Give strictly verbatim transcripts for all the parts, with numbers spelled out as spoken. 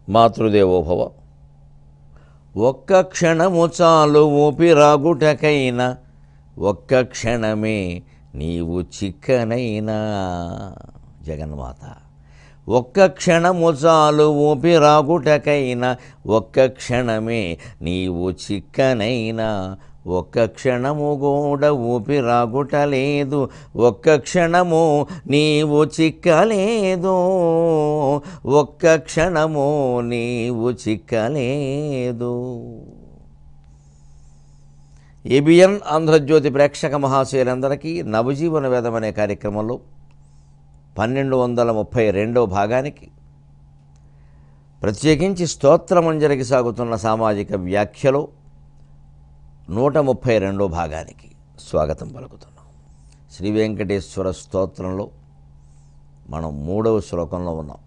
మాతృదేవోభవ. ఒక్క క్షణము చాలు ఊపిరాగుటకైనా, ఒక్క క్షణమే నీవు చిక్కనైనా. జగన్మాత. ఒక్క క్షణము చాలు ఊపిరాగుటకైనా, ఒక్క క్షణమే నీవు చిక్కనైనా. ఒక్క క్షణము కూడా ఊపిరాగుటలేదు, ఒక్క క్షణము నీవు చిక్కలేదు, ఒక్క క్షణము నీవు చిక్కలేదు. ఏబిఎన్ ఆంధ్రజ్యోతి ప్రేక్షక మహాశయులందరికీ నవజీవన వేదం అనే కార్యక్రమంలో పన్నెండు వందల ముప్పై రెండవ భాగానికి, ప్రత్యేకించి స్తోత్రమంజరికి సాగుతున్న సామాజిక వ్యాఖ్యలో నూట ముప్పై రెండో భాగానికి స్వాగతం పలుకుతున్నాం. శ్రీ వెంకటేశ్వర స్తోత్రంలో మనం మూడవ శ్లోకంలో ఉన్నాం.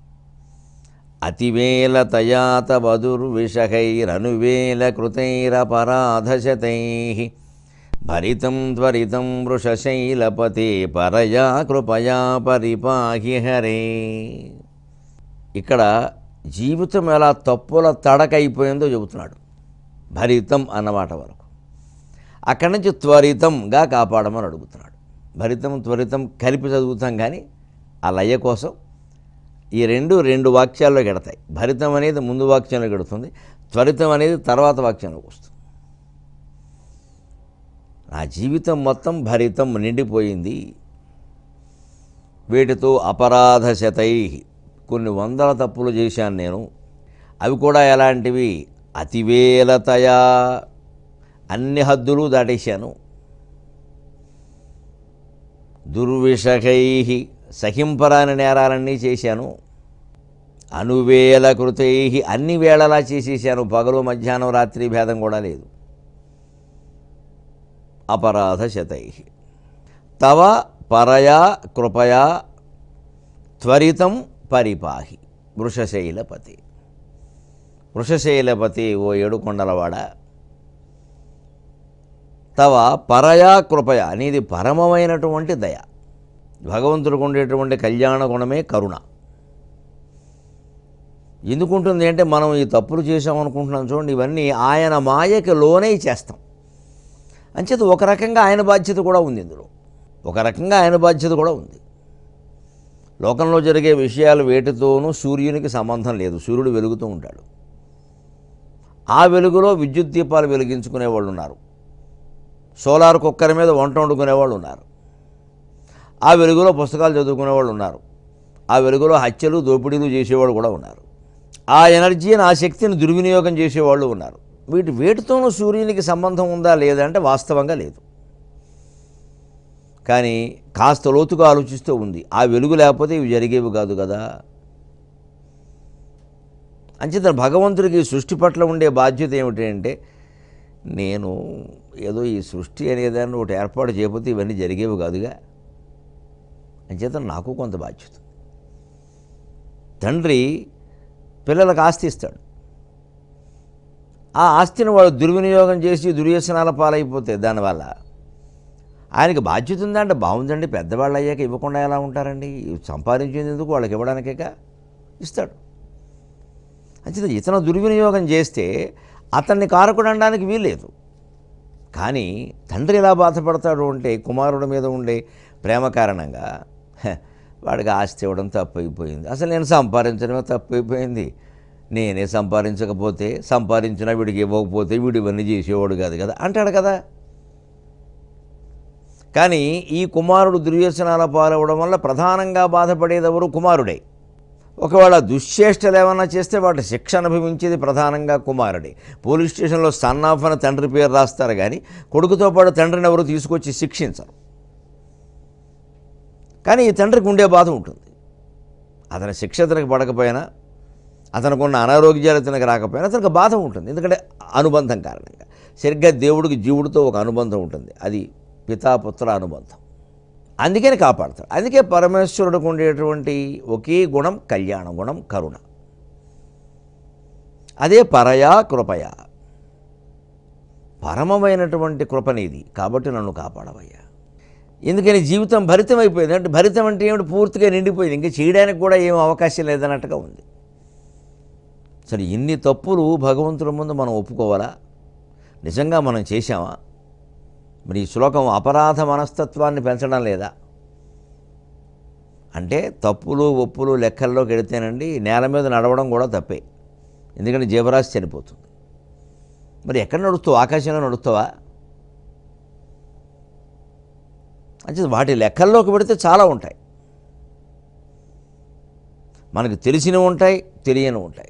అతివేల తయాత బదుర్విషకైరనువేల కృతైరపరాధశతై భరితం త్వరితం వృషశైలపతే పరయా కృపయా పరిపాహి హరే. ఇక్కడ జీవితం ఎలా తప్పుల తడకైపోయిందో చెబుతున్నాడు. భరితం అన్నమాట వరకు, అక్కడి నుంచి త్వరితంగా కాపాడమని అడుగుతున్నాడు. భరితం త్వరితం కలిపి చదువుతాం, కానీ ఆ లయ కోసం ఈ రెండు రెండు వాక్యాల్లో గెడతాయి. భరితం అనేది ముందు వాక్యంలో గెడుతుంది, త్వరితం అనేది తర్వాత వాక్యంలోకి వస్తుంది. నా జీవితం మొత్తం భరితం నిండిపోయింది. వీటితో అపరాధ శతై, కొన్ని వందల తప్పులు చేశాను నేను. అవి కూడా ఎలాంటివి? అతివేలతయా, అన్ని హద్దులు దాటేశాను. దుర్విషకై, సహింపరాని నేరాలన్నీ చేశాను. అనువేల కృతై, అన్ని వేళలా చేసేసాను. పగలు మధ్యాహ్నం రాత్రి భేదం కూడా లేదు. అపరాధ శతై తవ పరయా కృపయా త్వరితం పరిపాహి వృషశైలపతి. వృషశైలపతి, ఓ ఏడుకొండలవాడ, తవ పరయా కృపయ, అనేది పరమమైనటువంటి దయ. భగవంతుడికి ఉండేటువంటి కళ్యాణ గుణమే కరుణ. ఎందుకుంటుంది అంటే, మనం ఈ తప్పులు చేసామనుకుంటున్నాం చూడండి, ఇవన్నీ ఆయన మాయకి లోనే చేస్తాం. అంచేత ఒక రకంగా ఆయన బాధ్యత కూడా ఉంది ఇందులో, ఒక రకంగా ఆయన బాధ్యత కూడా ఉంది. లోకంలో జరిగే విషయాలు వేటితోనూ సూర్యునికి సంబంధం లేదు. సూర్యుడు వెలుగుతూ ఉంటాడు. ఆ వెలుగులో విద్యుత్ దీపాలు వెలిగించుకునే వాళ్ళు ఉన్నారు, సోలార్ కుక్కర్ మీద వంట వండుకునేవాళ్ళు ఉన్నారు, ఆ వెలుగులో పుస్తకాలు చదువుకునేవాళ్ళు ఉన్నారు, ఆ వెలుగులో హత్యలు దోపిడీలు చేసేవాళ్ళు కూడా ఉన్నారు, ఆ ఎనర్జీని ఆ శక్తిని దుర్వినియోగం చేసేవాళ్ళు ఉన్నారు. వీటి వేటితోనూ సూర్యునికి సంబంధం ఉందా లేదా అంటే వాస్తవంగా లేదు. కానీ కాస్త లోతుగా ఆలోచిస్తూ ఉంది. ఆ వెలుగు లేకపోతే ఇవి జరిగేవి కాదు కదా. అంచేత భగవంతుడికి సృష్టి పట్ల ఉండే బాధ్యత ఏమిటి అంటే, నేను ఏదో ఈ సృష్టి అనేదాన్ని ఒకటి ఏర్పాటు చేయకపోతే ఇవన్నీ జరిగేవి కాదుగా. అంచేత నాకు కొంత బాధ్యత. తండ్రి పిల్లలకు ఆస్తి ఇస్తాడు. ఆ ఆస్తిని వాడు దుర్వినియోగం చేసి దుర్వ్యసనాల పాలైపోతే దానివల్ల ఆయనకి బాధ్యత ఉందంటే, బాగుందండి, పెద్దవాళ్ళు అయ్యాక ఇవ్వకుండా ఎలా ఉంటారండి? సంపాదించేందుకు వాళ్ళకి ఇవ్వడానికేక ఇస్తాడు. అంచేత ఇతను దుర్వినియోగం చేస్తే అతన్ని కారకుడు అనడానికి వీల్లేదు. కానీ తండ్రి ఎలా బాధపడతాడు అంటే, కుమారుడి మీద ఉండే ప్రేమ కారణంగా వాడికి ఆస్తి ఇవ్వడం తప్పైపోయింది, అసలు నేను సంపాదించడమే తప్పైపోయింది, నేనే సంపాదించకపోతే, సంపాదించినా వీడికి ఇవ్వకపోతే వీడు ఇవన్నీ చేసేవాడు కాదు కదా అంటాడు కదా. కానీ ఈ కుమారుడు దుర్వ్యసనాల పాలవడం వల్ల ప్రధానంగా బాధపడేదెవరు? కుమారుడే. ఒకవేళ దుశ్చేష్టలు ఏమన్నా చేస్తే వాటి శిక్ష అనుభవించేది ప్రధానంగా కుమారుడే. పోలీస్ స్టేషన్లో సన్ ఆఫ్ అని తండ్రి పేరు రాస్తారు, కానీ కొడుకుతో పాటు తండ్రిని ఎవరు తీసుకొచ్చి శిక్షించరు. కానీ ఈ తండ్రికి ఉండే బాధ ఉంటుంది. అతని శిక్ష అతనికి పడకపోయినా, అతనుకున్న అనారోగ్యాలు అతనికి రాకపోయినా అతనికి బాధ ఉంటుంది. ఎందుకంటే అనుబంధం కారణంగా. సరిగ్గా దేవుడికి జీవుడితో ఒక అనుబంధం ఉంటుంది, అది పితాపుత్ర అనుబంధం. అందుకని కాపాడతాడు. అందుకే పరమేశ్వరుడికి ఉండేటువంటి ఒకే గుణం కళ్యాణ గుణం, కరుణ. అదే పరయా కృపయా, పరమమైనటువంటి కృపనేది. కాబట్టి నన్ను కాపాడవయ్యా. ఎందుకని జీవితం భరితం అయిపోయింది అంటే, భరితం అంటే ఏమిటి? పూర్తిగా నిండిపోయింది, ఇంకా చేయడానికి కూడా ఏం అవకాశం లేదన్నట్టుగా ఉంది. సరే ఇన్ని తప్పులు భగవంతుడి ముందు మనం ఒప్పుకోవాలా? నిజంగా మనం చేశామా? మరి ఈ శ్లోకం అపరాధ మనస్తత్వాన్ని పెంచడం లేదా? అంటే తప్పులు ఒప్పులు లెక్కల్లోకి వెడితేనండి నేల మీద నడవడం కూడా తప్పే. ఎందుకంటే జీవరాశి చనిపోతుంది. మరి ఎక్కడ నడుస్తావు? ఆకాశంలో నడుస్తావా? అంటే వాటి లెక్కల్లోకి పెడితే చాలా ఉంటాయి. మనకు తెలిసినవి ఉంటాయి, తెలియనివి ఉంటాయి.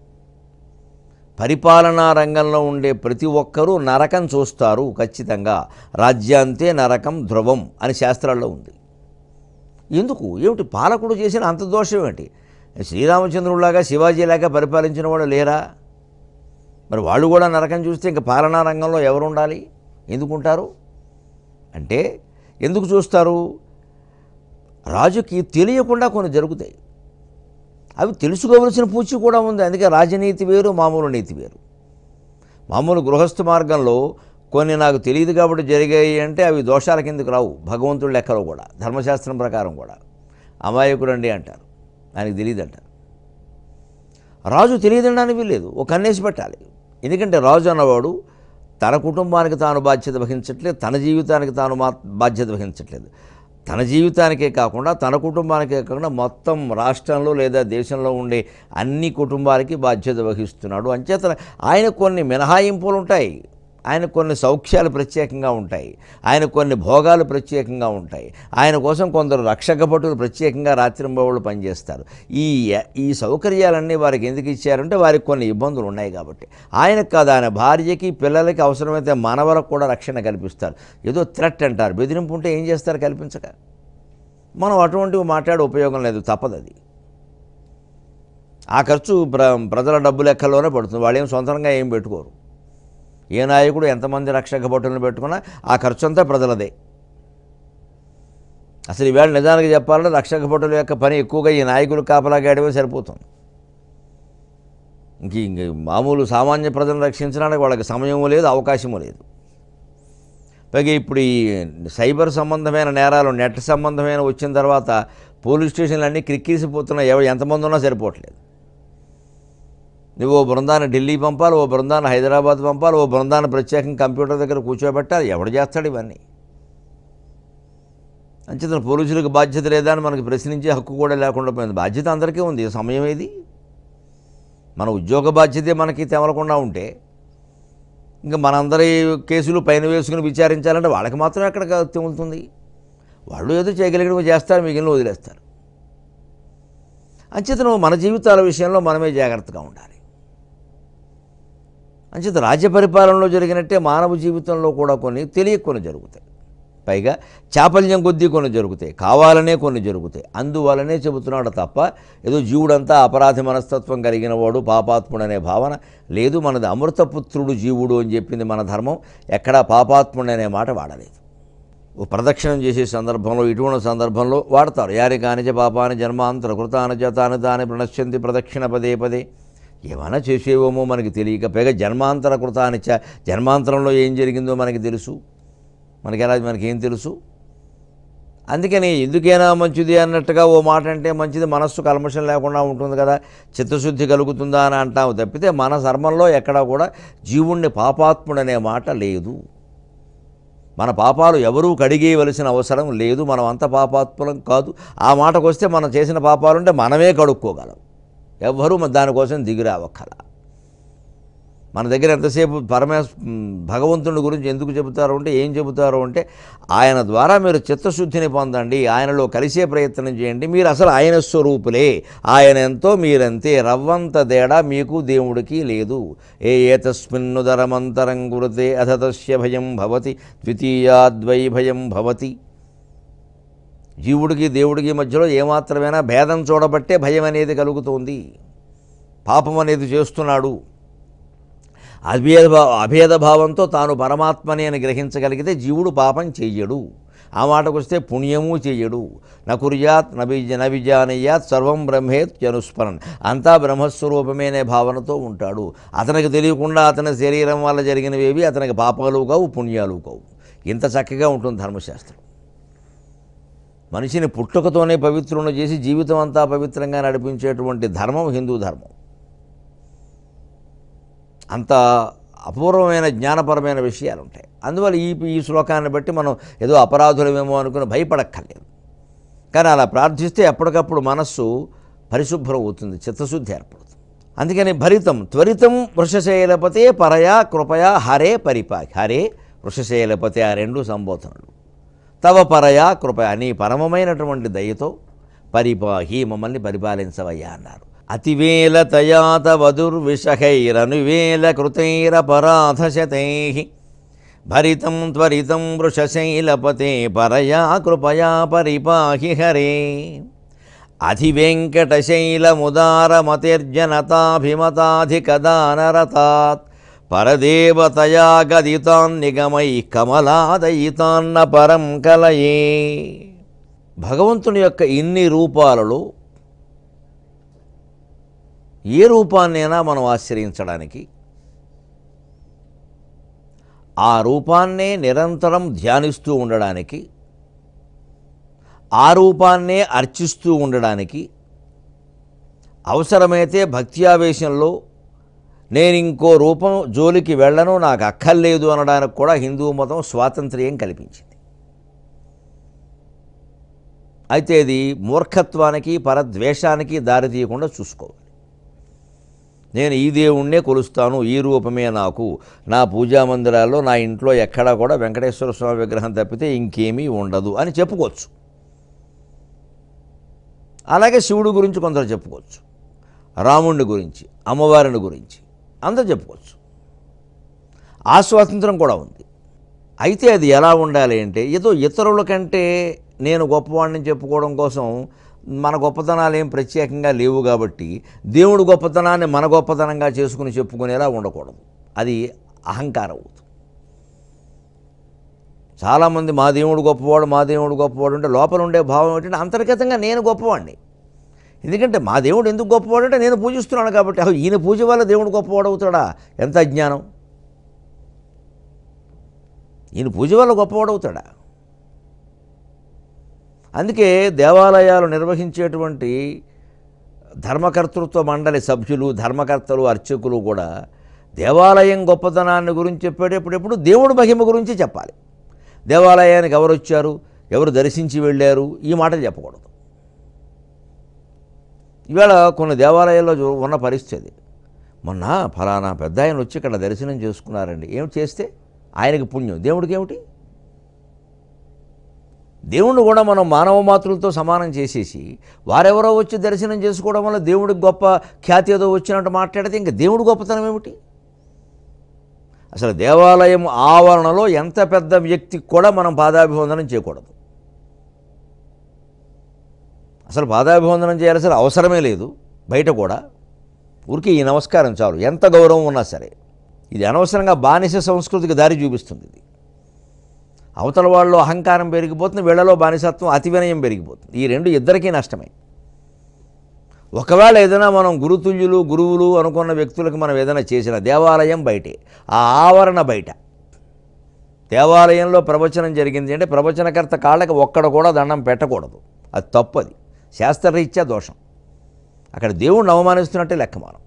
పరిపాలనా రంగంలో ఉండే ప్రతి ఒక్కరూ నరకం చూస్తారు ఖచ్చితంగా. రాజ్యాంతే నరకం ధ్రువం అని శాస్త్రాల్లో ఉంది. ఎందుకు? ఏమిటి పాలకుడు చేసిన అంత దోషం ఏంటి? శ్రీరామచంద్రుడిలాగా శివాజీలాగా పరిపాలించిన వాడు లేరా? మరి వాళ్ళు కూడా నరకం చూస్తే ఇంకా పాలనా రంగంలో ఎవరు ఉండాలి? ఎందుకుంటారు అంటే ఎందుకు చూస్తారు? రాజుకి తెలియకుండా కొన్ని జరుగుతాయి. అవి తెలుసుకోవలసిన పూచి కూడా ఉంది. అందుకే రాజనీతి వేరు, మామూలు నీతి వేరు. మామూలు గృహస్థ మార్గంలో కొన్ని నాకు తెలియదు కాబట్టి జరిగాయి అంటే అవి దోషాల కిందకు రావు. భగవంతుడి లెక్కలో కూడా, ధర్మశాస్త్రం ప్రకారం కూడా అమాయకుడు అండి అంటారు, ఆయనకు తెలియదు అంటారు. రాజు తెలియదనడానికి వీల్లేదు, ఒక కన్నేసి పెట్టాలి. ఎందుకంటే రాజు అన్నవాడు తన కుటుంబానికి తాను బాధ్యత వహించట్లేదు, తన జీవితానికి తాను మా బాధ్యత వహించట్లేదు. తన జీవితానికే కాకుండా తన కుటుంబానికే కాకుండా మొత్తం రాష్ట్రంలో లేదా దేశంలో ఉండే అన్ని కుటుంబాలకి బాధ్యత వహిస్తున్నాడు. అంచేత ఆయన కొన్ని మినహాయింపులు ఉంటాయి, ఆయన కొన్ని సౌఖ్యాలు ప్రత్యేకంగా ఉంటాయి, ఆయన కొన్ని భోగాలు ప్రత్యేకంగా ఉంటాయి. ఆయన కోసం కొందరు రక్షక భటులు ప్రత్యేకంగా రాత్రింబవళ్ళు పనిచేస్తారు. ఈ ఈ సౌకర్యాలన్నీ వారికి ఎందుకు ఇచ్చారంటే వారికి కొన్ని ఇబ్బందులు ఉన్నాయి కాబట్టి. ఆయనకు కాదు, ఆయన భార్యకి పిల్లలకి అవసరమైతే మనవలకు కూడా రక్షణ కల్పిస్తారు. ఏదో థ్రెట్ అంటారు, బెదిరింపు ఉంటే ఏం చేస్తారు కల్పించక. మనం అటువంటివి మాట్లాడే ఉపయోగం లేదు, తప్పదు అది. ఆ ఖర్చు ప్ర ప్రజల డబ్బు లెక్కల్లోనే పడుతుంది. వాళ్ళు ఏం సొంతంగా ఏం పెట్టుకోరు. ఏ నాయకుడు ఎంతమంది రక్షక భటులను పెట్టుకున్నా ఆ ఖర్చు అంతా ప్రజలదే. అసలు ఈవేళ నిజానికి చెప్పాలంటే రక్షక భటుల యొక్క పని ఎక్కువగా ఈ నాయకులు కాపలాగాడమే సరిపోతుంది. ఇంక ఇంక మామూలు సామాన్య ప్రజలను రక్షించడానికి వాళ్ళకి సమయము లేదు, అవకాశము లేదు. పైగా ఇప్పుడు ఈ సైబర్ సంబంధమైన నేరాలు, నెట్ సంబంధమైన వచ్చిన తర్వాత పోలీస్ స్టేషన్లు అన్నీ క్రిక్కిసిపోతున్నాయి. ఎవరు ఎంతమంది ఉన్నా సరిపోవట్లేదు. నువ్వు ఓ బృందాన్ని ఢిల్లీ పంపాలి, ఓ బృందాన్ని హైదరాబాద్ పంపాలి, ఓ బృందాన్ని ప్రత్యేకంగా కంప్యూటర్ దగ్గర కూర్చోబెట్టాలి. ఎవడు చేస్తాడు ఇవన్నీ? అంచేతను పోలీసులకు బాధ్యత లేదా అని మనకు ప్రశ్నించే హక్కు కూడా లేకుండా పోయింది. బాధ్యత అందరికీ ఉంది. సమయం ఏది? మన ఉద్యోగ బాధ్యతే మనకి తెమలకుండా ఉంటే ఇంకా మనందరి కేసులు పైన వేసుకుని విచారించాలంటే వాళ్ళకి మాత్రం ఎక్కడ తెములుతుంది? వాళ్ళు ఏదో చేయగలిగినవి చేస్తారు, మిగిలిన వదిలేస్తారు. అంచేతను మన జీవితాల విషయంలో మనమే జాగ్రత్తగా ఉండాలి. అంచేత రాజ్య పరిపాలనలో జరిగినట్టే మానవ జీవితంలో కూడా కొన్ని తెలియక కొన్ని జరుగుతాయి. పైగా చాపల్యం కొద్దీ కొన్ని జరుగుతాయి, కావాలనే కొన్ని జరుగుతాయి. అందువలనే చెబుతున్నాడు తప్ప ఏదో జీవుడంతా అపరాధి మనస్తత్వం కలిగిన వాడు పాపాత్ముడు అనే భావన లేదు. మనది అమృతపుత్రుడు జీవుడు అని చెప్పింది మన ధర్మం. ఎక్కడా పాపాత్ముడు అనే మాట వాడలేదు. ఓ ప్రదక్షిణం చేసే సందర్భంలో, ఇటువంటి సందర్భంలో వాడతారు. యారి కానిచ పాపాని జన్మాంతర కృతాని జతాని తాని ప్రణశ్యంతి ప్రదక్షిణ పదే పదే. ఏమైనా చేసేవేమో మనకి తెలియక, పైగా జన్మాంతర కృతానిచ, జన్మాంతరంలో ఏం జరిగిందో మనకి తెలుసు. మనకి ఎలా మనకేం తెలుసు? అందుకని ఎందుకైనా మంచిది అన్నట్టుగా ఓ మాట అంటే మంచిది, మనస్సు కల్మషం లేకుండా ఉంటుంది కదా, చిత్తశుద్ధి కలుగుతుందా అని అంటాము తప్పితే మన ధర్మంలో ఎక్కడా కూడా జీవుణ్ణి పాపాత్ముడనే మాట లేదు. మన పాపాలు ఎవరూ కడిగేయవలసిన అవసరం లేదు. మనం అంత పాపాత్ములం కాదు. ఆ మాటకు వస్తే మనం చేసిన పాపాలుంటే మనమే కడుక్కోగలం. ఎవ్వరూ దానికోసం దిగిరావక్కల. మన దగ్గర ఎంతసేపు పరమేశ్ భగవంతుని గురించి ఎందుకు చెబుతారు అంటే, ఏం చెబుతారు అంటే, ఆయన ద్వారా మీరు చిత్తశుద్ధిని పొందండి, ఆయనలో కలిసే ప్రయత్నం చేయండి, మీరు అసలు ఆయన స్వరూపులే, ఆయన ఎంతో మీరంతే, రవ్వంత తేడా మీకు దేవుడికి లేదు. ఏ ఏతస్మిన్నుదరమంతరం గురుతే అథతస్య భయం భవతి ద్వితీయాద్వై భయం భవతి. జీవుడికి దేవుడికి మధ్యలో ఏమాత్రమైనా భేదం చూడబట్టే భయం అనేది కలుగుతుంది. పాపం అనేది చేస్తున్నాడు, అభేద అభేద భావంతో తాను పరమాత్మని అని గ్రహించగలిగితే జీవుడు పాపం చెయ్యడు. ఆ మాటకు వస్తే పుణ్యము చెయ్యడు. నకుర్యాత్ నవిజ నవిజానయ్యాత్ సర్వం బ్రహ్మేత్యనుస్మరన్. అంతా బ్రహ్మస్వరూపమేనే భావనతో ఉంటాడు. అతనికి తెలియకుండా అతని శరీరం వల్ల జరిగినవేవి అతనికి పాపాలు కావు, పుణ్యాలు కావు. ఇంత చక్కగా ఉంటుంది ధర్మశాస్త్రం. మనిషిని పుట్టుకతోనే పవిత్రులను చేసి జీవితం అంతా పవిత్రంగా నడిపించేటువంటి ధర్మం హిందూ ధర్మం. అంత అపూర్వమైన జ్ఞానపరమైన విషయాలు ఉంటాయి. అందువల్ల ఈ ఈ శ్లోకాన్ని బట్టి మనం ఏదో అపరాధులమేమో అనుకుని భయపడక్కర్లేదు. కానీ అలా ప్రార్థిస్తే ఎప్పటికప్పుడు మనస్సు పరిశుభ్రం అవుతుంది, చిత్తశుద్ధి ఏర్పడుతుంది. అందుకని భరితం త్వరితం వృషశైలపతే పరయా కృపయా హరే పరిపాకి. హరే వృషశైలపతే ఆ రెండు సంబోధనలు. తవ పరయా కృపయా నీ పరమమైనటువంటి దయతో పరిపాహి మమ్మల్ని పరిపాలించవయ్యా అన్నారు. అతివేల తయాత వధుర్విషహైరనువేల కృతైరపరాధశతై భరితం త్వరితం వృషశైలపతే పరయా కృపయా పరిపాహి హరే. అధివెంకటశైలముదారమతిర్జనతాభిమతాధికదానరతాత్ పరదేవతయా గదితాన్ నిగమై కమలాదయితాన్న పరం కలయే. భగవంతుని యొక్క ఇన్ని రూపాలలో ఏ రూపాన్నైనా మనం ఆశ్రయించడానికి, ఆ రూపాన్నే నిరంతరం ధ్యానిస్తూ ఉండడానికి, ఆ రూపాన్నే అర్చిస్తూ ఉండడానికి, అవసరమైతే భక్త్యావేశంలో నేను ఇంకో రూపం జోలికి వెళ్ళను, నాకు అక్కర్లేదు అనడానికి కూడా హిందూ మతం స్వాతంత్ర్యం కల్పించింది. అయితే ఇది మూర్ఖత్వానికి పరద్వేషానికి దారితీయకుండా చూసుకోవాలి. నేను ఈ దేవుణ్ణే కొలుస్తాను, ఈ రూపమే నాకు, నా పూజా మందిరాల్లో నా ఇంట్లో ఎక్కడా కూడా వెంకటేశ్వర స్వామి విగ్రహం తప్పితే ఇంకేమీ ఉండదు అని చెప్పుకోవచ్చు. అలాగే శివుడి గురించి కొందరు చెప్పుకోవచ్చు, రాముడిని గురించి, అమ్మవారిని గురించి అందరూ చెప్పుకోవచ్చు. ఆ స్వాతంత్రం కూడా ఉంది. అయితే అది ఎలా ఉండాలి అంటే, ఏదో ఇతరుల కంటే నేను గొప్పవాడిని చెప్పుకోవడం కోసం మన గొప్పతనాలు ఏం ప్రత్యేకంగా లేవు కాబట్టి దేవుడు గొప్పతనాన్ని మన గొప్పతనంగా చేసుకుని చెప్పుకునేలా ఉండకూడదు. అది అహంకారం అవుతుంది. చాలామంది మా దేవుడు గొప్పవాడు, మా దేవుడు గొప్పవాడు అంటే లోపల ఉండే భావం ఏంటంటే అంతర్గతంగా నేను గొప్పవాడిని. ఎందుకంటే మా దేవుడు ఎందుకు గొప్పవాడు అంటే నేను పూజిస్తున్నాను కాబట్టి. అసలు ఈయన పూజ వల్ల దేవుడు గొప్పవాడు అవుతాడా? ఎంత అజ్ఞానం! ఈయన పూజ వల్ల గొప్పవాడు అవుతాడా? అందుకే దేవాలయాలు నిర్వహించేటువంటి ధర్మకర్తృత్వ మండలి సభ్యులు, ధర్మకర్తలు, అర్చకులు కూడా దేవాలయం గొప్పతనాన్ని గురించి చెప్పేటప్పుడు దేవుడి మహిమ గురించి చెప్పాలి. దేవాలయానికి ఎవరు వచ్చారు, ఎవరు దర్శించి వెళ్ళారు, ఈ మాటలు చెప్పకూడదు. ఇవాళ కొన్ని దేవాలయాల్లో ఉన్న పరిస్థితి, మొన్న ఫలానా పెద్ద ఆయన వచ్చి ఇక్కడ దర్శనం చేసుకున్నారండి, ఏమిటి చేస్తే ఆయనకి పుణ్యం, దేవుడికి ఏమిటి? దేవుణ్ణి కూడా మనం మానవ మాతృలతో సమానం చేసేసి వారెవరో వచ్చి దర్శనం చేసుకోవడం వల్ల దేవుడికి గొప్ప ఖ్యాతి ఏదో వచ్చినట్టు మాట్లాడితే ఇంకా దేవుడి గొప్పతనం ఏమిటి? అసలు దేవాలయం ఆవరణలో ఎంత పెద్ద వ్యక్తికి కూడా మనం పాదాభివందనం చేయకూడదు. అసలు పాదాభివందనం చేయాల్సిన అవసరమే లేదు. బయట కూడా ఊరికి ఈ నమస్కారం చాలు, ఎంత గౌరవం ఉన్నా సరే. ఇది అనవసరంగా బానిస సంస్కృతికి దారి చూపిస్తుంది. ఇది అవతల వాళ్ళలో అహంకారం పెరిగిపోతుంది, వీళ్ళలో బానిసత్వం, అతి వినయం పెరిగిపోతుంది. ఈ రెండు ఇద్దరికీ నష్టమే. ఒకవేళ ఏదైనా మనం గురుతుల్యులు, గురువులు అనుకున్న వ్యక్తులకు మనం ఏదైనా చేసిన దేవాలయం బయటే, ఆ ఆవరణ బయట దేవాలయంలో ప్రవచనం జరిగింది అంటే ప్రవచనకర్త కాళ్ళకి ఒక్కడ కూడా దండం పెట్టకూడదు. అది తప్పది, శాస్త్రరీత్యా దోషం. అక్కడ దేవుణ్ణి అవమానిస్తున్నట్టే లెక్క. మనం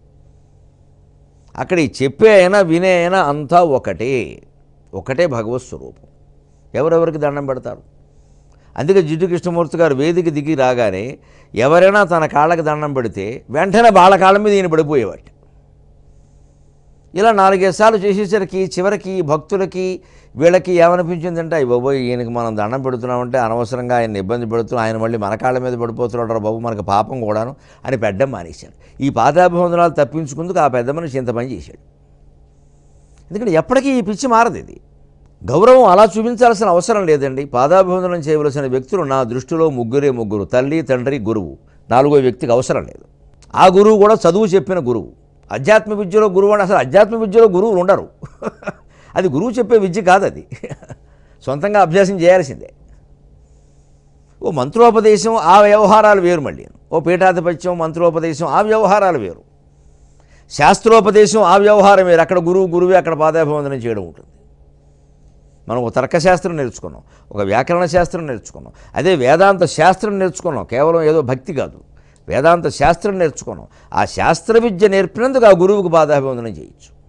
అక్కడ చెప్పే అయినా వినే అయినా అంతా ఒకటే, ఒకటే భగవత్ స్వరూపం. ఎవరెవరికి దండం పెడతారు? అందుకే జిడ్డు కృష్ణమూర్తి గారు వేదిక దిగి రాగానే ఎవరైనా తన కాళ్ళకి దండం పెడితే వెంటనే వాళ్ళ కాళ్ళ మీద ఈయన పడిపోయేవాడు. ఇలా నాలుగైదు సార్లు చేసేసరికి చివరికి భక్తులకి వీళ్ళకి ఏమనిపించిందంటే, అయ్యి బాబోయ్ ఈయనకి మనం దండం పెడుతున్నామంటే అనవసరంగా ఆయన ఇబ్బంది పెడుతున్నాం, ఆయన మళ్ళీ మన కాళ్ళ మీద పడిపోతున్నాడు బాబు, మనకు పాపం కూడాను అని పెట్టడం మానేశాడు. ఈ పాదాభివందనాలు తప్పించుకుందుకు ఆ పెద్ద మనిషి ఇంత పని చేశాడు. ఎందుకంటే ఎప్పటికీ ఈ పిచ్చి మారదు. ఇది గౌరవం అలా చూపించాల్సిన అవసరం లేదండి. పాదాభివందనం చేయవలసిన వ్యక్తులు నా దృష్టిలో ముగ్గురే ముగ్గురు, తల్లి, తండ్రి, గురువు. నాలుగో వ్యక్తికి అవసరం లేదు. ఆ గురువు కూడా చదువు చెప్పిన గురువు. అధ్యాత్మ విద్యలో గురువు అంటే అసలు అధ్యాత్మ విద్యలో గురువులు ఉండరు. అది గురువు చెప్పే విద్య కాదు, అది సొంతంగా అభ్యాసం చేయాల్సిందే. ఓ మంత్రోపదేశం ఆ వ్యవహారాలు వేరు, మళ్ళీ ఓ పీఠాధిపత్యం మంత్రోపదేశం ఆ వ్యవహారాలు వేరు, శాస్త్రోపదేశం ఆ వ్యవహారం వేరు. అక్కడ గురువు గురువే, అక్కడ పాదాభివందనం చేయడం ఉంటుంది. మనం ఒక తర్కశాస్త్రం నేర్చుకున్నాం, ఒక వ్యాకరణ శాస్త్రం నేర్చుకున్నాం, అదే వేదాంత శాస్త్రం నేర్చుకున్నాం. కేవలం ఏదో భక్తి కాదు, వేదాంత శాస్త్రం నేర్చుకున్నాం. ఆ శాస్త్ర విద్య నేర్పినందుకు ఆ గురువుకు పాదాభివందనం చేయొచ్చు.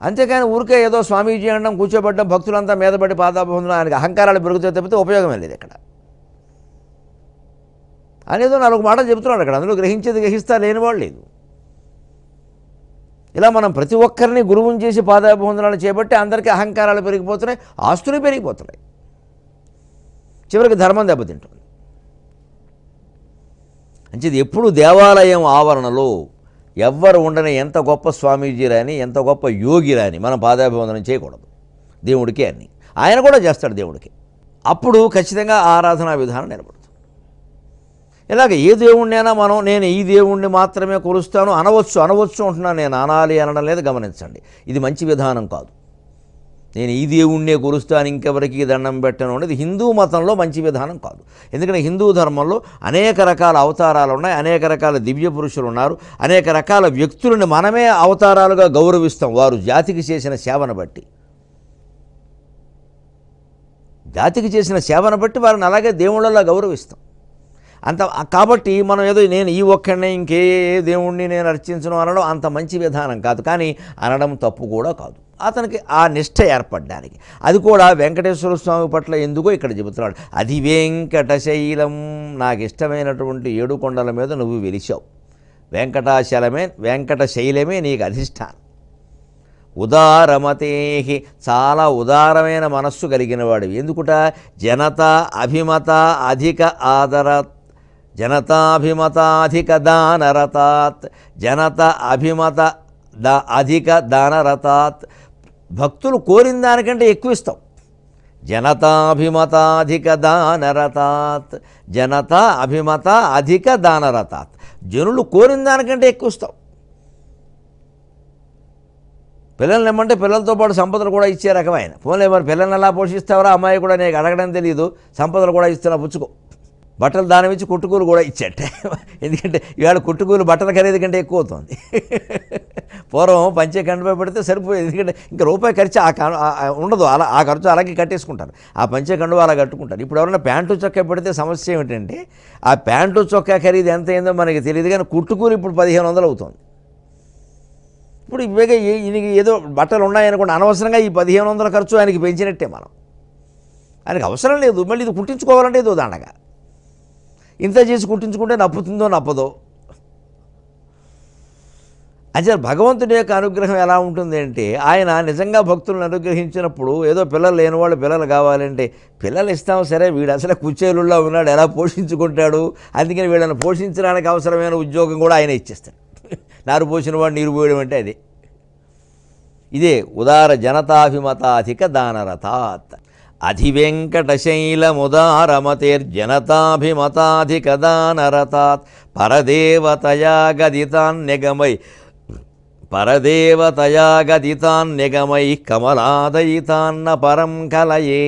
అంతేకాని ఊరికే ఏదో స్వామీజీ అనడం, కూర్చోబెట్టడం, భక్తులంతా మీదపడి పాదాభివందనం, ఆయనకి అహంకారాలు పెరుగుతాయి తప్పితే ఉపయోగమే లేదు ఇక్కడ అనేదో నాలుగు మాటలు చెబుతున్నాడు అక్కడ. అందులో గ్రహించేది గ్రహిస్తా లేనివాడు లేదు. ఇలా మనం ప్రతి ఒక్కరిని గురువుని చేసి పాదాభివందనాలు చేపట్టి అందరికీ అహంకారాలు పెరిగిపోతున్నాయి, ఆస్తులు పెరిగిపోతున్నాయి, చివరికి ధర్మం దెబ్బతింటుంది. అంచేది ఎప్పుడు దేవాలయం ఆవరణలో ఎవ్వరు ఉండని ఎంత గొప్ప స్వామీజీ రాని, ఎంత గొప్ప యోగి రాని మనం పాదాభివందనం చేయకూడదు. దేవుడికే అన్ని ఆయన కూడా చేస్తాడు దేవుడికి. అప్పుడు ఖచ్చితంగా ఆరాధనా విధానం నిలబడుతుంది. ఇలాగ ఏ దేవుణ్ణైనా మనం నేను ఈ దేవుణ్ణి మాత్రమే కొలుస్తాను అనవచ్చు అనవచ్చు అంటున్నాను, నేను అనాలి అనడం లేదు. గమనించండి, ఇది మంచి విధానం కాదు. నేను ఈ దేవుణ్ణే కొలుస్తాను, ఇంకెవరికి దండం పెట్టను అనేది హిందూ మతంలో మంచి విధానం కాదు. ఎందుకంటే హిందూ ధర్మంలో అనేక రకాల అవతారాలు ఉన్నాయి, అనేక రకాల దివ్య పురుషులు ఉన్నారు, అనేక రకాల వ్యక్తులను మనమే అవతారాలుగా గౌరవిస్తాం. వారు జాతికి చేసిన సేవను బట్టి జాతికి చేసిన సేవను బట్టి వారిని అలాగే దేవుళ్ళలా గౌరవిస్తాం. అంత కాబట్టి మనం ఏదో నేను ఈ ఒక్కడినే ఇంకే దేవుణ్ణి నేను అర్చించను అనడం అంత మంచి విధానం కాదు. కానీ అనడం తప్పు కూడా కాదు, అతనికి ఆ నిష్ఠ ఏర్పడడానికి. అది కూడా వెంకటేశ్వర స్వామి పట్ల ఎందుకో ఇక్కడ చెబుతున్నాడు. అది వెంకటశైలం, నాకు ఇష్టమైనటువంటి ఏడు కొండల మీద నువ్వు వెలిచావు, వెంకటాచలమే వెంకటశైలమే నీకు అధిష్టానం. ఉదారమతేహి, చాలా ఉదారమైన మనస్సు కలిగిన వాడు. ఎందుకుట జనత అభిమత అధిక ఆదర జనతాభిమతాధిక దానరతాత్, జనత అభిమత దా అధిక దానరతాత్, భక్తులు కోరిన దానికంటే ఎక్కువ ఇస్తాం. జనతాభిమతాధిక దానరతాత్, జనత అభిమత అధిక దానరతాత్, జనులు కోరిన దానికంటే ఎక్కువ ఇస్తాం. పిల్లల్ని ఏమంటే పిల్లలతో పాటు సంపదలు కూడా ఇచ్చే రకమైన ఫోన్లో మరి పిల్లల్ని ఎలా పోషిస్తావరా అమ్మాయి కూడా నీకు అడగడం తెలియదు, సంపదలు కూడా ఇస్తున్నా పుచ్చుకో. బట్టలు దాని ఇచ్చి కుట్టుకూలు కూడా ఇచ్చేట, ఎందుకంటే ఇవాళ కుట్టుకూలు బట్టల ఖరీదు కంటే ఎక్కువ అవుతుంది. పూర్వం పంచే కండుపై పెడితే సరిపోయేది, ఎందుకంటే ఇంకా రూపాయి ఖర్చు ఆ ఉండదు, అలా ఆ ఖర్చు అలాగే కట్టేసుకుంటారు. ఆ పంచే కండువ అలా కట్టుకుంటారు. ఇప్పుడు ఎవరైనా ప్యాంటు చొక్కా పెడితే సమస్య ఏమిటంటే ఆ ప్యాంటు చొక్కా ఖరీదు ఎంత అయిందో మనకి తెలియదు, కానీ కుట్టుకూలు ఇప్పుడు పదిహేను వందలు అవుతుంది. ఇప్పుడు ఇవేగా ఈయనకి ఏదో బట్టలు ఉన్నాయనుకోండి, అనవసరంగా ఈ పదిహేను వందల ఖర్చు ఆయనకి పెంచినట్టే. మనం ఆయనకి అవసరం లేదు, మళ్ళీ ఇది కుట్టించుకోవాలంటే ఏదో దండగా. ఇంత చేసి కుట్టించుకుంటే నప్పుతుందో నప్పదో. అసలు భగవంతుడి యొక్క అనుగ్రహం ఎలా ఉంటుంది అంటే, ఆయన నిజంగా భక్తులను అనుగ్రహించినప్పుడు ఏదో పిల్లలు లేని వాళ్ళు పిల్లలు కావాలంటే పిల్లలు ఇస్తాం, సరే వీడు అసలు కుచేలుల్లో ఉన్నాడు, ఎలా పోషించుకుంటాడు, అందుకని వీళ్ళని పోషించడానికి అవసరమైన ఉద్యోగం కూడా ఆయన ఇచ్చేస్తాడు. నారు పోసిన వాడు నీరు పోయడం అంటే అదే. ఇదే ఉదార జనతాభిమతాధిక దానరథాత్, అధివెంకటశైలముదారమతేర్జనతాభిమతాధిక దానరథాత్, పరదేవతయా గదితాన్యగమై పరదేవతయా గదితాన్యగమై కమలాదయితాన్న పరం కలయే.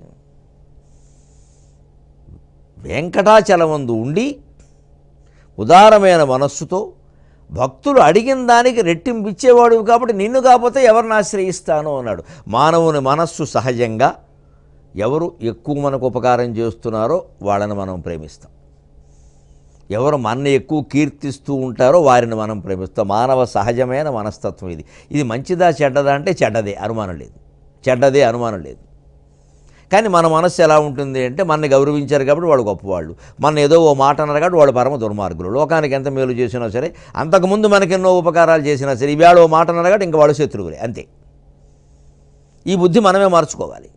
వెంకటాచలమందు ఉండి ఉదారమైన మనస్సుతో భక్తులు అడిగిన దానికి రెట్టింపిచ్చేవాడు కాబట్టి నిన్ను కాకపోతే ఎవరిని ఆశ్రయిస్తాను అన్నాడు. మానవుని మనస్సు సహజంగా ఎవరు ఎక్కువ మనకు ఉపకారం చేస్తున్నారో వాళ్ళని మనం ప్రేమిస్తాం, ఎవరు మనని ఎక్కువ కీర్తిస్తూ ఉంటారో వారిని మనం ప్రేమిస్తాం. మానవ సహజమైన మనస్తత్వం ఇది. ఇది మంచిదా చెడ్డదా అంటే చెడ్డదే, అనుమానం లేదు, చెడ్డదే అనుమానం లేదు. కానీ మన మనస్సు ఎలా ఉంటుంది అంటే, మనని గౌరవించారు కాబట్టి వాళ్ళు గొప్పవాళ్ళు, మన ఏదో ఓ మాట అన్నారు కాబట్టి వాళ్ళు పరమ దుర్మార్గులు, లోకానికి ఎంత మేలు చేసినా సరే, అంతకుముందు మనకి ఎన్నో ఉపకారాలు చేసినా సరే ఇవాళ ఓ మాట అన్నారు కాబట్టి ఇంకా వాళ్ళు శత్రువులే, అంతే. ఈ బుద్ధి మనమే మార్చుకోవాలి.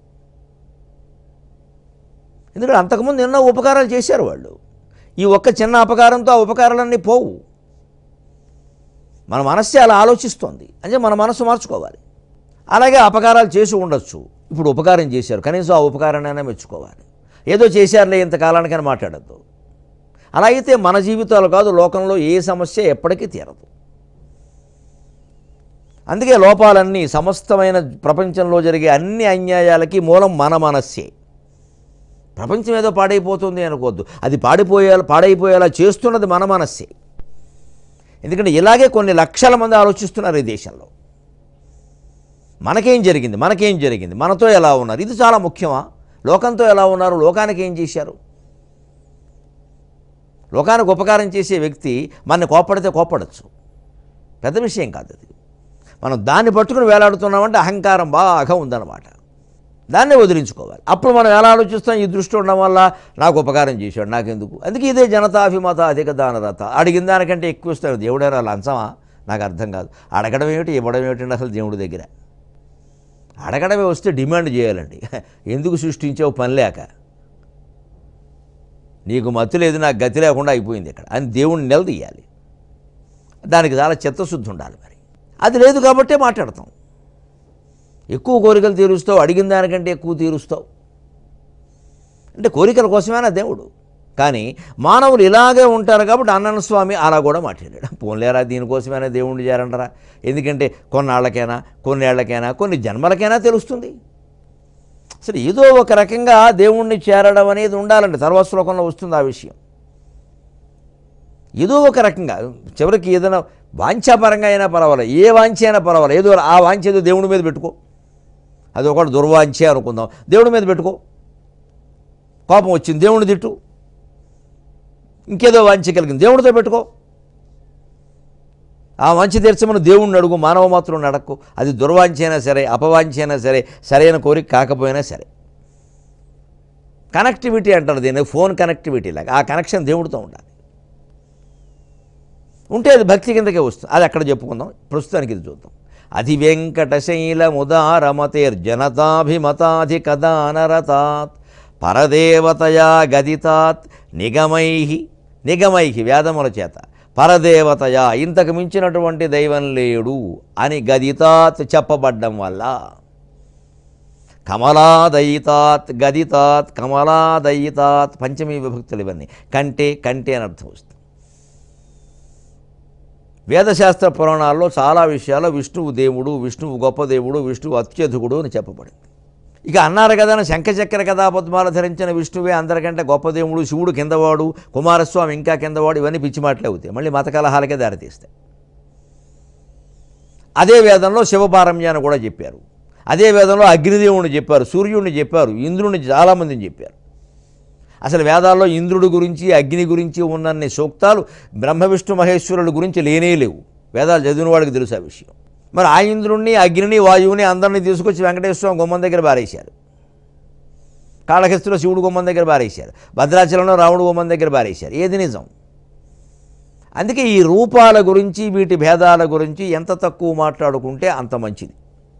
ఎందుకంటే అంతకుముందు ఎన్నో ఉపకారాలు చేశారు వాళ్ళు, ఈ ఒక్క చిన్న అపకారంతో ఆ ఉపకారాలన్నీ పోవు. మన మనస్సే అలా ఆలోచిస్తోంది అంటే మన మనస్సు మార్చుకోవాలి. అలాగే అపకారాలు చేసి ఉండొచ్చు, ఇప్పుడు ఉపకారం చేశారు, కనీసం ఆ ఉపకారాన్నైనా మెచ్చుకోవాలి. ఏదో చేశారులే ఇంతకాలానికని మాట్లాడద్దు. అలా అయితే మన జీవితాలు కాదు, లోకంలో ఏ సమస్య ఎప్పటికీ తీరదు. అందుకే లోపాలన్నీ, సమస్తమైన ప్రపంచంలో జరిగే అన్ని అన్యాయాలకి మూలం మన మనస్సే. ప్రపంచం ఏదో పాడైపోతుంది అనుకోవద్దు, అది పాడిపోయేలా పాడైపోయేలా చేస్తున్నది మన మనస్సే. ఎందుకంటే ఇలాగే కొన్ని లక్షల మంది ఆలోచిస్తున్నారు ఈ దేశంలో. మనకేం జరిగింది, మనకేం జరిగింది, మనతో ఎలా ఉన్నారు, ఇది చాలా ముఖ్యమా? లోకంతో ఎలా ఉన్నారు, లోకానికి ఏం చేశారు? లోకానికి ఉపకారం చేసే వ్యక్తి మనని కోప్పడితే కోప్పడచ్చు, పెద్ద విషయం కాదు అది. మనం దాన్ని పట్టుకుని వేలాడుతున్నామంటే అహంకారం బాగా ఉందన్నమాట. దాన్నే వదిలించుకోవాలి. అప్పుడు మనం ఎలా ఆలోచిస్తాం, ఈ దృష్టి ఉండడం వల్ల నాకు ఉపకారం చేశాడు నాకెందుకు. అందుకే ఇదే జనతాభిమత అధిక దానరత. అడిగిన దానికంటే ఎక్కువ ఇస్తాడు. దేవుడైనా లంచమా? నాకు అర్థం కాదు. అడగడం ఏమిటి, ఇవ్వడం ఏమిటండి అసలు దేవుడి దగ్గర? అడగడమే వస్తే డిమాండ్ చేయాలండి. ఎందుకు సృష్టించావు పని లేక? నీకు మత్తు లేదు, నాకు గతి లేకుండా అయిపోయింది ఇక్కడ అని దేవుడిని నిలదీయాలి. దానికి చాలా చిత్తశుద్ధి ఉండాలి. మరి అది లేదు కాబట్టే మాట్లాడతాం. ఎక్కువ కోరికలు తీరుస్తావు, అడిగిన దానికంటే ఎక్కువ తీరుస్తావు అంటే కోరికల కోసమేనా దేవుడు? కానీ మానవులు ఇలాగే ఉంటారు కాబట్టి అన్నన్న స్వామి అలా కూడా మాట్లాడాడు. పోన్లేరా, దీనికోసమైనా దేవుణ్ణి చేరంటారా? ఎందుకంటే కొన్నాళ్ళకైనా, కొన్నేళ్లకైనా, కొన్ని జన్మలకైనా తెలుస్తుంది. అసలు ఏదో ఒక రకంగా దేవుణ్ణి చేరడం అనేది ఉండాలండి. తర్వాత శ్లోకంలో వస్తుంది ఆ విషయం. ఏదో ఒక రకంగా చివరికి ఏదైనా వాంఛాపరంగా అయినా పర్వాలేదు, ఏ వాంఛ అయినా పర్వాలేదు, ఏదో ఆ వాంఛ ఏదో దేవుడి మీద పెట్టుకో. అది ఒకటి దుర్వాంఛే అనుకుందాం, దేవుడి మీద పెట్టుకో. కోపం వచ్చింది, దేవుడిని తిట్టు. ఇంకేదో వాంఛ కలిగింది, దేవుడితో పెట్టుకో. ఆ వాంఛ తీర్చమని దేవుడిని అడుగు, మానవ మాత్రం అడక్కు. అది దుర్వాంఛ అయినా సరే, అపవాంఛ అయినా సరే, సరైన కోరిక కాకపోయినా సరే. కనెక్టివిటీ అంటారు దీన్ని, ఫోన్ కనెక్టివిటీ లాగా. ఆ కనెక్షన్ దేవుడితో ఉండాలి. ఉంటే అది భక్తి కిందకే వస్తుంది. అది అక్కడ చెప్పుకుందాం, ప్రస్తుతానికి ఇది చూద్దాం. అధి వెంకటశైలముదారమతేర్జనతాభిమతాధికదానరతాత్ పరదేవతయా గదితాత్ నిగమై నిగమై వేదముల చేత పరదేవతయా ఇంతకు మించినటువంటి దైవం లేడు అని గదితాత్ చెప్పబడ్డం వల్ల కమలాదయితాత్ గదితాత్ కమలాదయితాత్ పంచమీ విభక్తులు ఇవన్నీ. కంటే కంటే అని అర్థం వస్తుంది. వేదశాస్త్ర పురాణాల్లో చాలా విషయాల్లో విష్ణువు దేవుడు, విష్ణువు గొప్ప దేవుడు, విష్ణువు అత్యధికుడు అని చెప్పబడింది. ఇక అన్నారు కదా, శంఖచక్ర కథా పద్మాలు ధరించిన విష్ణువే అందరికంటే గొప్ప దేవుడు, శివుడు కిందవాడు, కుమారస్వామి ఇంకా కిందవాడు, ఇవన్నీ పిచ్చి మాటలే అవుతాయి, మళ్ళీ మత కలహాలకే దారితీస్తాయి. అదే వేదంలో శివపారమ్యాన్ని కూడా చెప్పారు. అదే వేదంలో అగ్నిదేవుడిని చెప్పారు, సూర్యుడిని చెప్పారు, ఇంద్రుడిని చాలామందిని చెప్పారు. అసలు వేదాల్లో ఇంద్రుడి గురించి, అగ్ని గురించి ఉన్నన్ని సూక్తాలు బ్రహ్మ విష్ణు మహేశ్వరుల గురించి లేనే లేవు. వేదాలు చదివిన వాడికి తెలుసు ఆ విషయం. మరి ఆ ఇంద్రుడిని, అగ్నిని, వాయువుని అందరినీ తీసుకొచ్చి వెంకటేశ్వర గుమ్మం దగ్గర బారేశారు. కాళహస్తిలో శివుడు గుమ్మం దగ్గర బారేశారు. భద్రాచలంలో రాముడు గుమ్మం దగ్గర బారేశారు. ఏది నిజం? అందుకే ఈ రూపాల గురించి, వీటి భేదాల గురించి ఎంత తక్కువ మాట్లాడుకుంటే అంత మంచిది.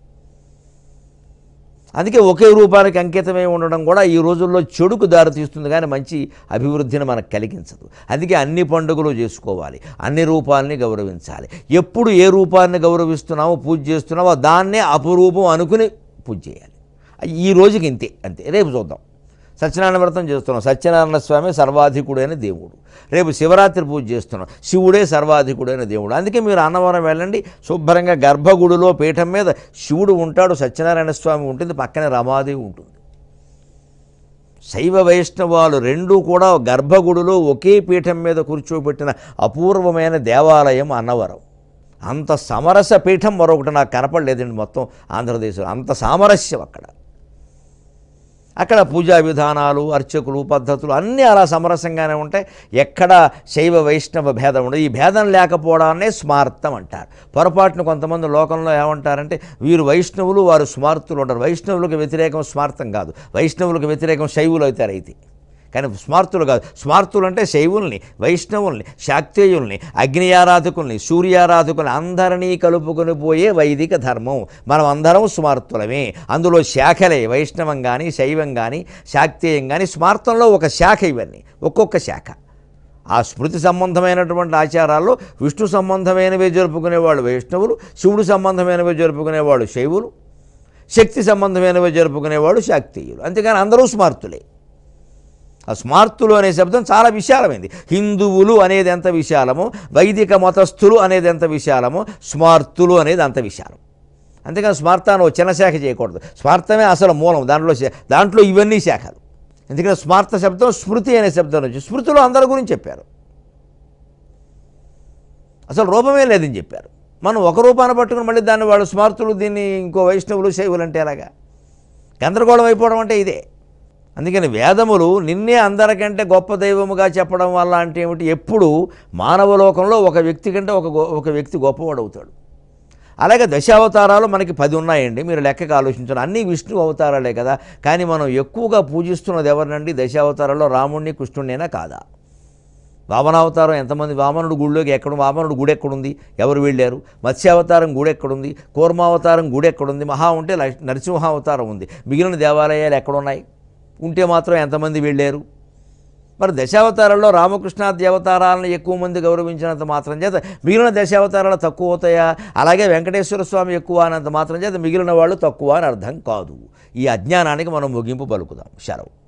అందుకే ఒకే రూపానికి అంకితమై ఉండడం కూడా ఈ రోజుల్లో చెడుకు దారితీస్తుంది, కానీ మంచి అభివృద్ధిని మనకు కలిగించదు. అందుకే అన్ని పండుగలు చేసుకోవాలి, అన్ని రూపాలని గౌరవించాలి. ఎప్పుడు ఏ రూపాన్ని గౌరవిస్తున్నామో, పూజ చేస్తున్నామో దాన్నే అపురూపం అనుకుని పూజ చేయాలి. ఈ రోజుకి ఇంతే, అంతే. రేపు చూద్దాం. సత్యనారాయణ వ్రతం చేస్తున్నాం, సత్యనారాయణ స్వామి సర్వాధికుడైన దేవుడు. రేపు శివరాత్రి పూజ చేస్తున్నాం, శివుడే సర్వాధికుడైన దేవుడు. అందుకే మీరు అన్నవరం వెళ్ళండి, శుభ్రంగా గర్భగుడిలో పీఠం మీద శివుడు ఉంటాడు, సత్యనారాయణ స్వామి ఉంటుంది, పక్కనే రమాదేవి ఉంటుంది. శైవ వైష్ణవాలు రెండూ కూడా గర్భగుడిలో ఒకే పీఠం మీద కూర్చోబెట్టిన అపూర్వమైన దేవాలయం అన్నవరం. అంత సమరస పీఠం మరొకటి నాకు కనపడలేదండి మొత్తం ఆంధ్రదేశంలో. అంత సామరస్యం అక్కడ. అక్కడ పూజా విధానాలు, అర్చకులు, పద్ధతులు అన్నీ అలా సమరసంగానే ఉంటాయి. ఎక్కడ శైవ వైష్ణవ భేదం ఉండదు. ఈ భేదం లేకపోవడాన్నే స్మార్తం అంటారు. పొరపాటును కొంతమంది లోకంలో ఏమంటారంటే వీరు వైష్ణవులు, వారు స్మార్తులు ఉంటారు. వైష్ణవులకు వ్యతిరేకం స్మార్తం కాదు, వైష్ణవులకు వ్యతిరేకం శైవులు అవుతారు అయితే, కానీ స్మార్తులు కాదు. స్మార్తులు అంటే శైవుల్ని, వైష్ణవుల్ని, శాక్తేయుల్ని, అగ్ని ఆరాధకుల్ని, సూర్యారాధకుల్ని అందరినీ కలుపుకొని పోయే వైదిక ధర్మం. మనం అందరం స్మార్తులమే. అందులో శాఖలే, వైష్ణవం కానీ, శైవం కానీ, శాక్తేయం కానీ. స్మార్తంలో ఒక శాఖ ఇవన్నీ, ఒక్కొక్క శాఖ. ఆ స్మృతి సంబంధమైనటువంటి ఆచారాల్లో విష్ణు సంబంధమైనవే జరుపుకునేవాళ్ళు వైష్ణవులు, శివుడు సంబంధమైనవే జరుపుకునేవాళ్ళు శైవులు, శక్తి సంబంధమైనవే జరుపుకునేవాళ్ళు శాక్తేయులు. అంతేగాని అందరూ స్మార్తులే. ఆ స్మార్తులు అనే శబ్దం చాలా విశాలమైంది. హిందువులు అనేది ఎంత విశాలమో, వైదిక మతస్థులు అనేది ఎంత విశాలమో, స్మార్తులు అనేది అంత విశాలం. అంతేకాని స్మార్తాన్ని ఒక చిన్న శాఖ చేయకూడదు. స్మార్తమే అసలు మూలం, దాంట్లో దాంట్లో ఇవన్నీ శాఖలు. ఎందుకంటే స్మార్త శబ్దం స్మృతి అనే శబ్దం నుంచి, స్మృతిలో అందరి గురించి చెప్పారు, అసలు రూపమే లేదని చెప్పారు. మనం ఒక రూపాన్ని పట్టుకుని మళ్ళీ దాన్ని వాళ్ళు స్మార్తులు, దీన్ని ఇంకో వైష్ణవులు, శైవులు అంటే ఎలాగా? గందరగోళం అయిపోవడం అంటే ఇదే. అందుకని వేదములు నిన్నే అందరికంటే గొప్ప దైవముగా చెప్పడం వల్ల అంటే ఏమిటి? ఎప్పుడు మానవలోకంలో ఒక వ్యక్తి కంటే ఒక ఒక వ్యక్తి గొప్పవాడు అవుతాడు. అలాగే దశావతారాలు మనకి పది ఉన్నాయండి. మీరు లెక్కకు ఆలోచించండి, అన్నీ విష్ణు అవతారాలే కదా. కానీ మనం ఎక్కువగా పూజిస్తున్నది ఎవరినండి? దశావతారాల్లో రాముడిని కృష్ణుడినైనా కాదా? వామనావతారం ఎంతమంది? వామనుడు గుడిలోకి ఎక్కడ, వామనుడు గుడి ఎక్కడుంది? ఎవరు వెళ్ళారు? మత్స్యావతారం గుడి ఎక్కడుంది? కూర్మావతారం గుడి ఎక్కడుంది? మహా ఉంటే నరసింహావతారం ఉంది. మిగిలిన దేవాలయాలు ఎక్కడున్నాయి? ఉంటే మాత్రం ఎంతమంది వెళ్ళారు? మరి దశావతారాల్లో రామకృష్ణాది అవతారాలను ఎక్కువ మంది గౌరవించినంత మాత్రం చేత మిగిలిన దశావతారాలు తక్కువ అవుతాయా? అలాగే వెంకటేశ్వర స్వామి ఎక్కువ అన్నంత మాత్రం చేత మిగిలిన వాళ్ళు తక్కువ అని అర్థం కాదు. ఈ అజ్ఞానానికి మనం ముగింపు పలుకుదాం. శరవు.